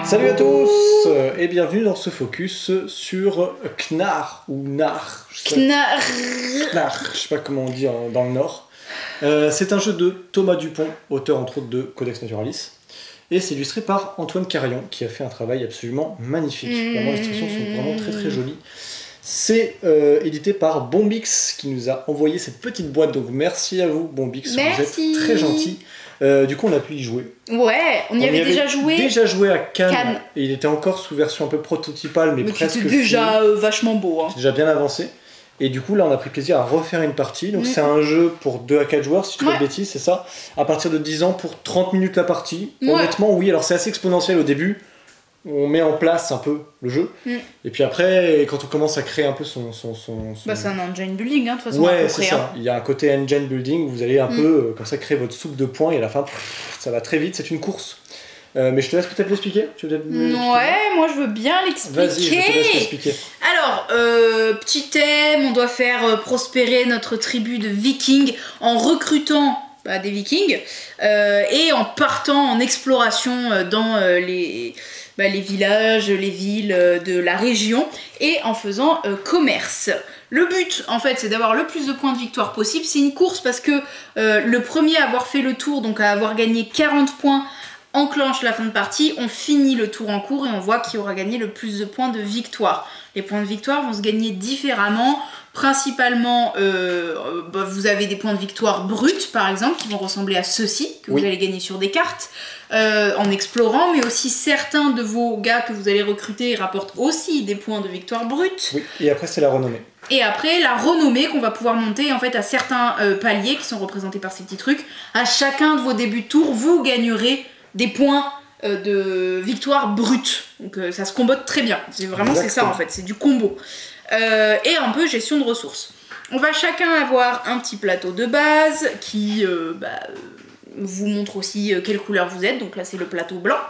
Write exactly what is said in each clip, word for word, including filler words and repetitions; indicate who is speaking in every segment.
Speaker 1: Salut à tous et bienvenue dans ce focus sur Knarr ou Narr.
Speaker 2: Knarr.
Speaker 1: Knarr, je sais pas comment on dit dans le Nord. Euh, c'est un jeu de Thomas Dupont, auteur entre autres de Codex Naturalis. Et c'est illustré par Antoine Carillon, qui a fait un travail absolument magnifique. Mmh. Vraiment, les illustrations sont vraiment très très jolies. C'est euh, édité par Bombix, qui nous a envoyé cette petite boîte. Donc merci à vous, Bombix,
Speaker 2: merci.
Speaker 1: Vous êtes très gentil. Euh, du coup, on a pu y jouer.
Speaker 2: Ouais, on y
Speaker 1: on
Speaker 2: avait,
Speaker 1: y avait
Speaker 2: déjà joué.
Speaker 1: déjà joué à Cannes,
Speaker 2: Cannes.
Speaker 1: Et il était encore sous version un peu prototypale, mais,
Speaker 2: mais
Speaker 1: presque.
Speaker 2: C'était déjà euh, vachement beau. Hein.
Speaker 1: Déjà bien avancé. Et du coup, là, on a pris plaisir à refaire une partie. Donc, mmh. c'est un jeu pour deux à quatre joueurs, si je ne dis pas de bêtises, c'est ça. À partir de dix ans pour trente minutes la partie. Ouais. Honnêtement, oui. Alors, c'est assez exponentiel au début. On met en place un peu le jeu. Mmh. Et puis après, quand on commence à créer un peu son... son, son, son...
Speaker 2: Bah, c'est un engine building, hein, de toute façon.
Speaker 1: Ouais, c'est ça.
Speaker 2: Hein.
Speaker 1: Il y a un côté engine building où vous allez un mmh. peu, euh, comme ça, créer votre soupe de points. Et à la fin, pff, ça va très vite. C'est une course. Euh, mais je te laisse peut-être l'expliquer. Tu veux peut-être
Speaker 2: ouais, moi je veux bien l'expliquer.
Speaker 1: Vas-y, je te laisse l'expliquer.
Speaker 2: Alors, euh, petit thème, on doit faire euh, prospérer notre tribu de vikings en recrutant bah, des vikings euh, et en partant en exploration euh, dans euh, les, bah, les villages, les villes euh, de la région et en faisant euh, commerce. Le but, en fait, c'est d'avoir le plus de points de victoire possible. C'est une course parce que euh, le premier à avoir fait le tour, donc à avoir gagné quarante points, enclenche la fin de partie, on finit le tour en cours et on voit qui aura gagné le plus de points de victoire. Les points de victoire vont se gagner différemment, principalement euh, bah, vous avez des points de victoire bruts par exemple qui vont ressembler à ceux-ci que oui. vous allez gagner sur des cartes euh, en explorant, mais aussi certains de vos gars que vous allez recruter rapportent aussi des points de victoire bruts.
Speaker 1: Oui. Et après c'est la renommée.
Speaker 2: Et après la renommée qu'on va pouvoir monter en fait à certains euh, paliers qui sont représentés par ces petits trucs. À chacun de vos débuts de tour, vous gagnerez des points euh, de victoire brute. Donc euh, ça se combote très bien. C'est vraiment c'est ça en fait, c'est du combo. Euh, et un peu gestion de ressources. On va chacun avoir un petit plateau de base qui euh, bah, vous montre aussi euh, quelle couleur vous êtes. Donc là c'est le plateau blanc.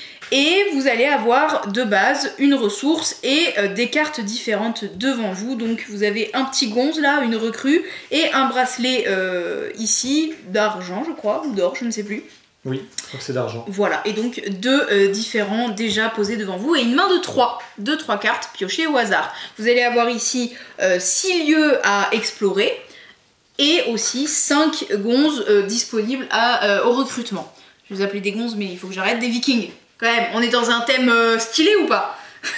Speaker 2: Et vous allez avoir de base une ressource et euh, des cartes différentes devant vous. Donc vous avez un petit gonze là, une recrue, et un bracelet euh, ici d'argent je crois, ou d'or, je ne sais plus.
Speaker 1: Oui, je crois que c'est d'argent.
Speaker 2: Voilà, et donc deux euh, différents déjà posés devant vous et une main de trois, deux, trois cartes piochées au hasard. Vous allez avoir ici euh, six lieux à explorer et aussi cinq gonzes euh, disponibles à, euh, au recrutement. Je vais vous appeler des gonzes, mais il faut que j'arrête, des vikings. Quand même, on est dans un thème euh, stylé ou pas?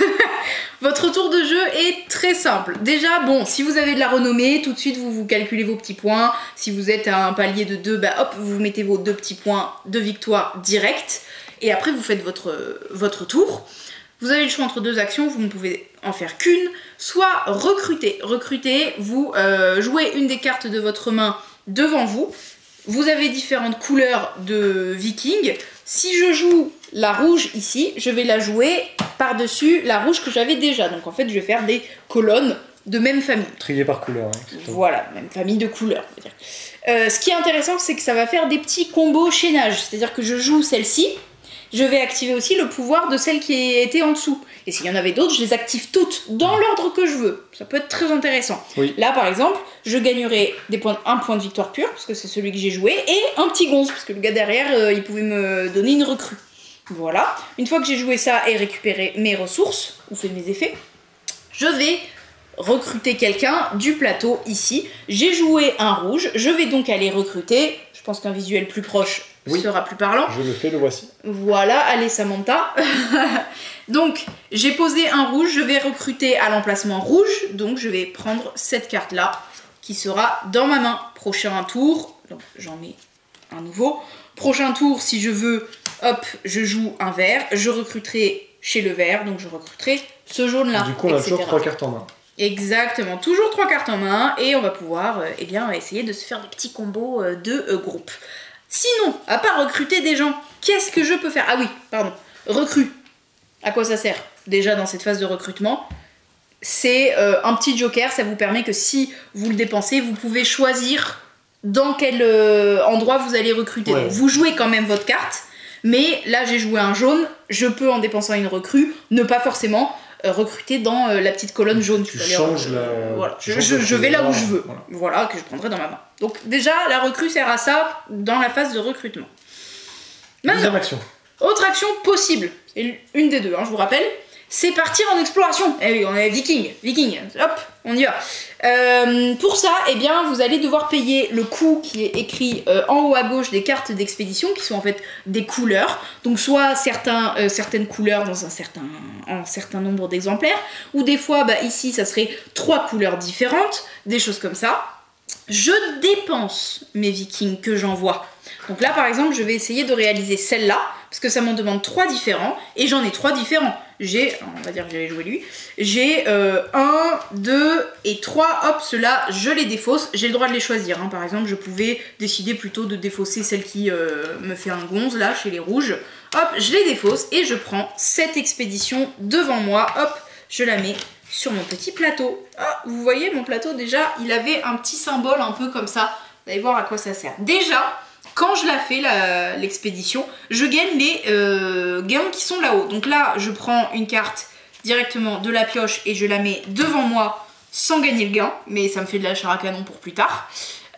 Speaker 2: Votre tour de jeu est très simple. Déjà, bon, si vous avez de la renommée, tout de suite vous vous calculez vos petits points. Si vous êtes à un palier de deux, bah hop, vous mettez vos deux petits points de victoire direct. Et après, vous faites votre, votre tour. Vous avez le choix entre deux actions, vous ne pouvez en faire qu'une. Soit recruter. Recruter, vous euh, jouez une des cartes de votre main devant vous. Vous avez différentes couleurs de vikings. Si je joue la rouge ici, je vais la jouer par-dessus la rouge que j'avais déjà. Donc en fait, je vais faire des colonnes de même famille.
Speaker 1: Triées par couleur. Hein,
Speaker 2: voilà, même famille de couleurs. Euh, ce qui est intéressant, c'est que ça va faire des petits combos chaînage. C'est-à-dire que je joue celle-ci, je vais activer aussi le pouvoir de celle qui était en dessous. Et s'il y en avait d'autres, je les active toutes dans l'ordre que je veux. Ça peut être très intéressant.
Speaker 1: Oui.
Speaker 2: Là, par exemple, je gagnerai des points, un point de victoire pure, parce que c'est celui que j'ai joué, et un petit gonze, parce que le gars derrière, euh, il pouvait me donner une recrue. Voilà. Une fois que j'ai joué ça et récupéré mes ressources, ou fait mes effets, je vais recruter quelqu'un du plateau ici. J'ai joué un rouge, je vais donc aller recruter. Je pense qu'un visuel plus proche oui. sera plus parlant.
Speaker 1: Je le fais, le voici.
Speaker 2: Voilà, allez Samantha. Donc, j'ai posé un rouge, je vais recruter à l'emplacement rouge, donc je vais prendre cette carte-là, qui sera dans ma main. Prochain tour, donc j'en mets un nouveau. Prochain tour, si je veux, hop, je joue un vert, je recruterai chez le vert, donc je recruterai ce jaune-là.
Speaker 1: Du coup, on a toujours trois cartes en main.
Speaker 2: Exactement, toujours trois cartes en main, et on va pouvoir euh, eh bien, essayer de se faire des petits combos euh, de euh, groupe. Sinon, à part recruter des gens, qu'est-ce que je peux faire? Ah oui, pardon, recrue. À quoi ça sert? Déjà dans cette phase de recrutement, c'est euh, un petit joker, ça vous permet que si vous le dépensez, vous pouvez choisir dans quel euh, endroit vous allez recruter. Ouais. Donc, vous jouez quand même votre carte, mais là j'ai joué un jaune, je peux en dépensant une recrue, ne pas forcément euh, recruter dans euh, la petite colonne jaune.
Speaker 1: Tu changes la...
Speaker 2: Voilà, je, je, je vais là où je veux, voilà. voilà, que je prendrai dans ma main. Donc déjà, la recrue sert à ça dans la phase de recrutement.
Speaker 1: Deuxième action.
Speaker 2: Autre action possible, et une des deux, hein, je vous rappelle. C'est partir en exploration. Eh oui, on est viking, viking, hop, on y va. Euh, pour ça, eh bien, vous allez devoir payer le coût qui est écrit euh, en haut à gauche des cartes d'expédition, qui sont en fait des couleurs. Donc soit certains, euh, certaines couleurs dans un certain, un certain nombre d'exemplaires, ou des fois, bah, ici, ça serait trois couleurs différentes, des choses comme ça. Je dépense mes vikings que j'envoie. Donc là, par exemple, je vais essayer de réaliser celle-là, parce que ça m'en demande trois différents, et j'en ai trois différents. J'ai, on va dire que j'allais jouer lui, j'ai euh, un, deux et trois, hop, ceux-là, je les défausse, j'ai le droit de les choisir. Hein. Par exemple, je pouvais décider plutôt de défausser celle qui euh, me fait un gonze, là, chez les rouges. Hop, je les défausse, et je prends cette expédition devant moi, hop, je la mets sur mon petit plateau. Ah, vous voyez, mon plateau, déjà, il avait un petit symbole un peu comme ça. Vous allez voir à quoi ça sert. Déjà, quand je la fais, l'expédition, je gagne les euh, gains qui sont là-haut. Donc là, je prends une carte directement de la pioche et je la mets devant moi sans gagner le gain. Mais ça me fait de la chair à canon pour plus tard.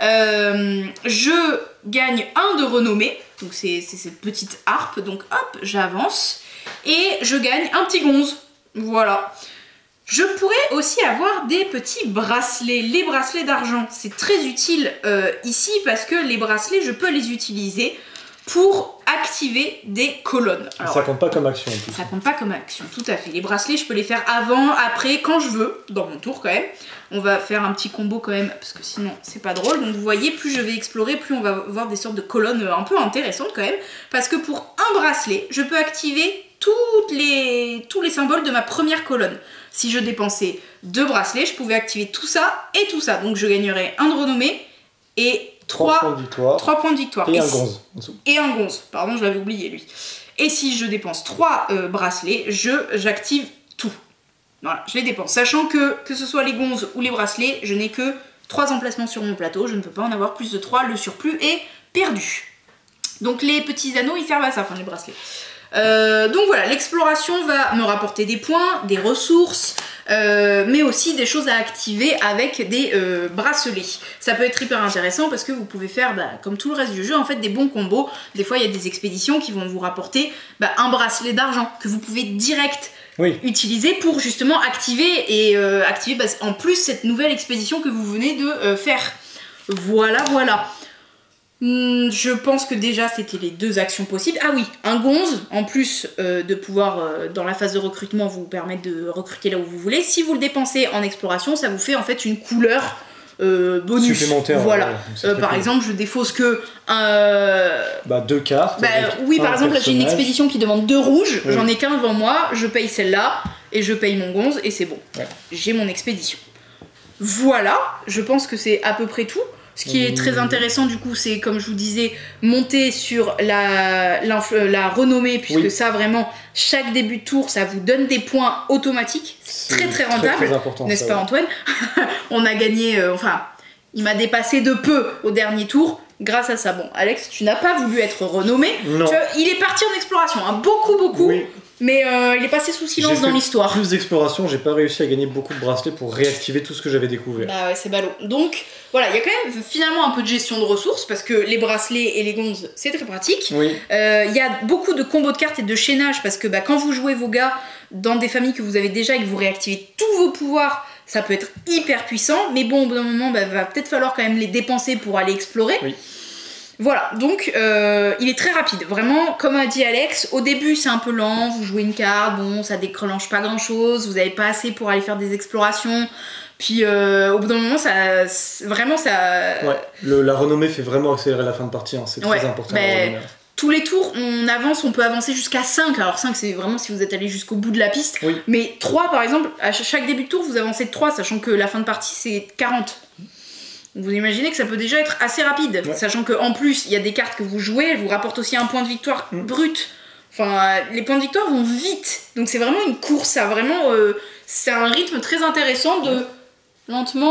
Speaker 2: Euh, je gagne un de renommée. Donc c'est cette petite harpe. Donc hop, j'avance. Et je gagne un petit gonze. Voilà. Je pourrais aussi avoir des petits bracelets, les bracelets d'argent. C'est très utile euh, ici parce que les bracelets, je peux les utiliser pour activer des colonnes.
Speaker 1: Alors, ça compte pas comme action en plus.
Speaker 2: Ça compte pas comme action, tout à fait. Les bracelets, je peux les faire avant, après, quand je veux, dans mon tour quand même. On va faire un petit combo quand même, parce que sinon c'est pas drôle. Donc vous voyez, plus je vais explorer, plus on va voir des sortes de colonnes un peu intéressantes quand même. Parce que pour un bracelet, je peux activer toutes les, tous les symboles de ma première colonne. Si je dépensais deux bracelets, je pouvais activer tout ça et tout ça. Donc je gagnerais un de renommée et trois points de victoire. trois points de victoire.
Speaker 1: Et,
Speaker 2: et
Speaker 1: un
Speaker 2: si,
Speaker 1: gonze.
Speaker 2: Et un gonze. Pardon, je l'avais oublié lui. Et si je dépense trois euh, bracelets, j'active tout. Voilà, je les dépense. Sachant que, que ce soit les gonzes ou les bracelets, je n'ai que trois emplacements sur mon plateau. Je ne peux pas en avoir plus de trois. Le surplus est perdu. Donc les petits anneaux, ils servent à ça, enfin les bracelets. Euh, donc voilà, l'exploration va me rapporter des points, des ressources, euh, mais aussi des choses à activer avec des euh, bracelets. Ça peut être hyper intéressant parce que vous pouvez faire, bah, comme tout le reste du jeu, en fait, des bons combos. Des fois, il y a des expéditions qui vont vous rapporter bah, un bracelet d'argent que vous pouvez direct oui. utiliser pour justement activer et euh, activer bah, en plus cette nouvelle expédition que vous venez de euh, faire. Voilà, voilà. Je pense que déjà c'était les deux actions possibles. Ah oui, un gonze, en plus euh, de pouvoir, euh, dans la phase de recrutement, vous permettre de recruter là où vous voulez. Si vous le dépensez en exploration, ça vous fait en fait une couleur euh, bonus.
Speaker 1: Supplémentaire.
Speaker 2: Voilà.
Speaker 1: Ouais,
Speaker 2: euh, par cool. exemple, je défausse que... Euh...
Speaker 1: Bah deux cartes.
Speaker 2: Bah, oui, par exemple, j'ai une expédition qui demande deux rouges, oui. J'en ai qu'un devant moi, je paye celle-là, et je paye mon gonze, et c'est bon. Ouais. J'ai mon expédition. Voilà, je pense que c'est à peu près tout. Ce qui est très intéressant du coup, c'est comme je vous disais, monter sur la, la renommée, puisque oui. ça vraiment, chaque début de tour, ça vous donne des points automatiques. C'est très très rentable, n'est-ce pas Antoine? On a gagné, euh, enfin, il m'a dépassé de peu au dernier tour, grâce à ça. Bon, Alex, tu n'as pas voulu être renommé.
Speaker 1: Non.
Speaker 2: Tu vois, il est parti en exploration, hein, beaucoup beaucoup. Oui. Mais euh, il est passé sous silence dans l'histoire.
Speaker 1: Plus d'exploration, j'ai pas réussi à gagner beaucoup de bracelets pour réactiver tout ce que j'avais découvert.
Speaker 2: Bah ouais, c'est ballot. Donc voilà, il y a quand même finalement un peu de gestion de ressources parce que les bracelets et les gonzes, c'est très pratique.
Speaker 1: Oui.
Speaker 2: Euh, il y a beaucoup de combos de cartes et de chaînage parce que bah, quand vous jouez vos gars dans des familles que vous avez déjà et que vous réactivez tous vos pouvoirs, ça peut être hyper puissant. Mais bon, au bout d'un moment, bah, va peut-être falloir quand même les dépenser pour aller explorer.
Speaker 1: Oui.
Speaker 2: Voilà, donc euh, il est très rapide, vraiment, comme a dit Alex, au début c'est un peu lent, vous jouez une carte, bon, ça déclenche pas grand chose, vous avez pas assez pour aller faire des explorations, puis euh, au bout d'un moment, ça, vraiment ça...
Speaker 1: Ouais, le, la renommée fait vraiment accélérer la fin de partie, hein. C'est très
Speaker 2: ouais,
Speaker 1: important.
Speaker 2: Bah, tous les tours, on avance, on peut avancer jusqu'à cinq, alors cinq c'est vraiment si vous êtes allé jusqu'au bout de la piste,
Speaker 1: oui.
Speaker 2: Mais trois par exemple, à chaque début de tour, vous avancez de trois, sachant que la fin de partie c'est quarante. Vous imaginez que ça peut déjà être assez rapide, ouais. Sachant qu'en plus, il y a des cartes que vous jouez, elles vous rapportent aussi un point de victoire mmh. brut. Enfin, les points de victoire vont vite. Donc c'est vraiment une course, ça, vraiment, euh, c'est un rythme très intéressant de lentement...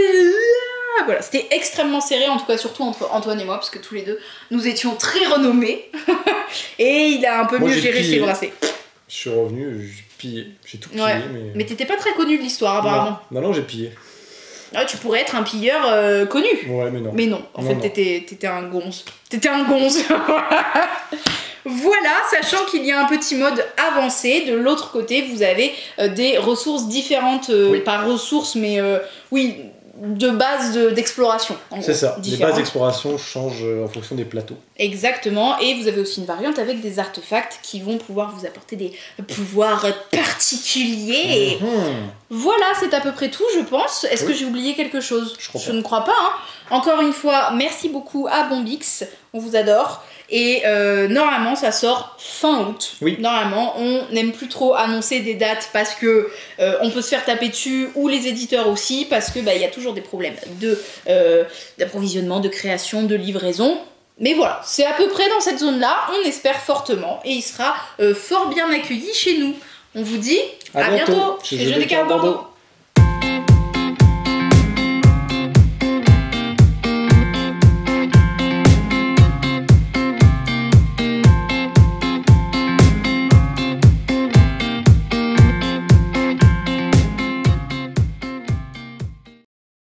Speaker 2: Voilà, c'était extrêmement serré, en tout cas surtout entre Antoine et moi, parce que tous les deux, nous étions très renommés. Et il a un peu
Speaker 1: moi,
Speaker 2: mieux géré
Speaker 1: pillé.
Speaker 2: ses bracelets.
Speaker 1: Je suis revenu, j'ai pillé, j'ai tout pillé.
Speaker 2: Ouais.
Speaker 1: Mais,
Speaker 2: mais t'étais pas très connu de l'histoire, apparemment.
Speaker 1: Non, non, non j'ai pillé.
Speaker 2: Ah, tu pourrais être un pilleur euh, connu.
Speaker 1: Ouais, mais non.
Speaker 2: Mais non, en
Speaker 1: non,
Speaker 2: fait,
Speaker 1: non.
Speaker 2: t'étais, t'étais un gonze. T'étais un gonze. Voilà, sachant qu'il y a un petit mode avancé. De l'autre côté, vous avez euh, des ressources différentes, euh,
Speaker 1: Oui.
Speaker 2: pas ressources, mais euh, oui, de base de- d'exploration. en
Speaker 1: C'est
Speaker 2: gros,
Speaker 1: ça, les
Speaker 2: différentes.
Speaker 1: bases d'exploration changent euh, en fonction des plateaux.
Speaker 2: Exactement, et vous avez aussi une variante avec des artefacts qui vont pouvoir vous apporter des pouvoirs particuliers.
Speaker 1: Mhm.
Speaker 2: Voilà, c'est à peu près tout, je pense. Est-ce
Speaker 1: Oui.
Speaker 2: que j'ai oublié quelque chose?
Speaker 1: Je crois pas.
Speaker 2: ne crois pas. Hein. Encore une fois, merci beaucoup à Bombix, on vous adore. Et euh, normalement, ça sort fin août.
Speaker 1: Oui.
Speaker 2: Normalement, on n'aime plus trop annoncer des dates parce que euh, on peut se faire taper dessus, ou les éditeurs aussi, parce que bah, y a toujours des problèmes de euh, d'approvisionnement, de création, de livraison. Mais voilà, c'est à peu près dans cette zone-là, on espère fortement, et il sera euh, fort bien accueilli chez nous. On vous dit
Speaker 1: À
Speaker 2: à
Speaker 1: bientôt,
Speaker 2: bientôt
Speaker 1: chez
Speaker 2: chez
Speaker 1: Jeux
Speaker 2: Jeux des
Speaker 1: des Cartes
Speaker 2: Cartes Bordeaux.
Speaker 1: Bordeaux.